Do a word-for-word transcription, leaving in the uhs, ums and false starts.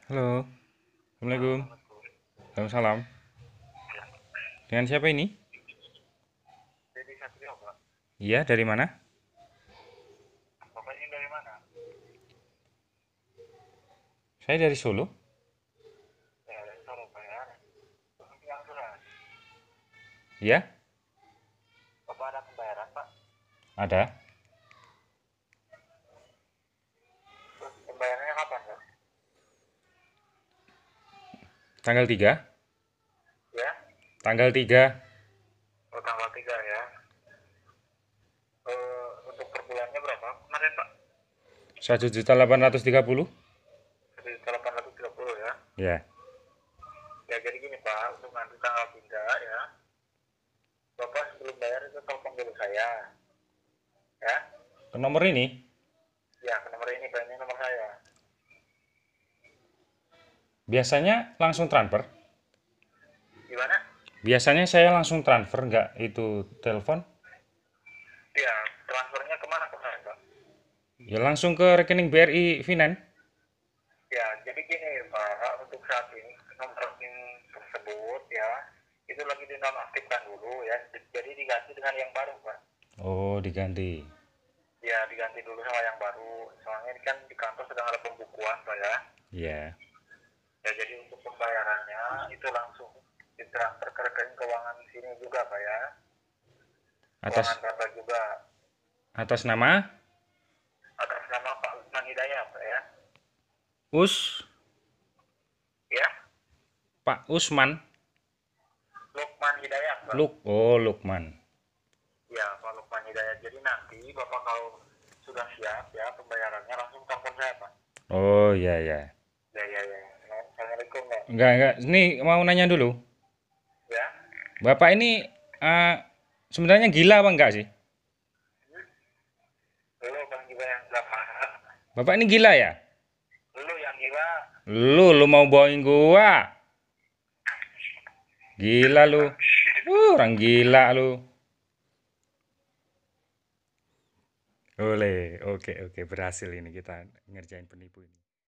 Halo, Assalamualaikum. Assalamualaikum. Waalaikumsalam. Ya, Dengan siapa ini? jadi Satrio, Pak. Iya, dari mana? Bapak ini dari mana? Saya dari Solo. Ya, dari Surabaya. Bapak punya asuransi. Iya, Bapak ada pembayaran, Pak. ada. Terus pembayarannya kapan, Pak? Tanggal tiga. Ya, Tanggal tiga. oh, tanggal tiga ya. Eh, untuk per bulannya berapa kemarin, Pak? Satu juta delapan ratus tiga puluh. Satu juta delapan ratus tiga puluh ya. Ya. Ya, jadi gini, Pak. Untuk nanti tanggal tiga ya. Bapak sebelum bayar itu telepon dulu saya. Ya, Ke nomor ini. ya ke nomor ini, Pak. Ini nomor saya. Biasanya langsung transfer. Gimana? Biasanya saya langsung transfer, nggak itu telepon. Ya, transfernya kemana kemarin, Pak? Ya langsung ke rekening B R I Finance. Ya, jadi gini Pak, untuk saat ini nomor rekening tersebut ya, itu lagi dinonaktifkan dulu ya, jadi diganti dengan yang baru Pak. Oh, diganti. Ya, diganti dulu sama yang baru, soalnya ini kan di kantor sedang ada pembukuan Pak ya. Ya. Ya, jadi untuk pembayarannya itu langsung ditransfer ke rekening keuangan sini juga Pak ya, keuangan Atas Bapak juga, atas nama atas nama Pak Lukman Hidayat Pak ya. Us Ya, Pak Usman. Lukman Hidayat Pak. Luk. Oh, Lukman. Ya, Pak Lukman Hidayat. Jadi nanti Bapak kalau sudah siap ya pembayarannya langsung telepon saya, Pak. Oh, ya ya. Ya, ya, ya. Assalamualaikum, Pak. Enggak, enggak. Ini mau nanya dulu. Ya. Bapak ini eh, sebenarnya gila apa enggak sih? Lu Bang Jiwa yang berapa? Bapak ini gila ya? Lu yang gila. Lu, lu mau bohongin gua? Gila lu. Uh, orang gila lu. Oleh, oke oke berhasil ini kita ngerjain penipu ini.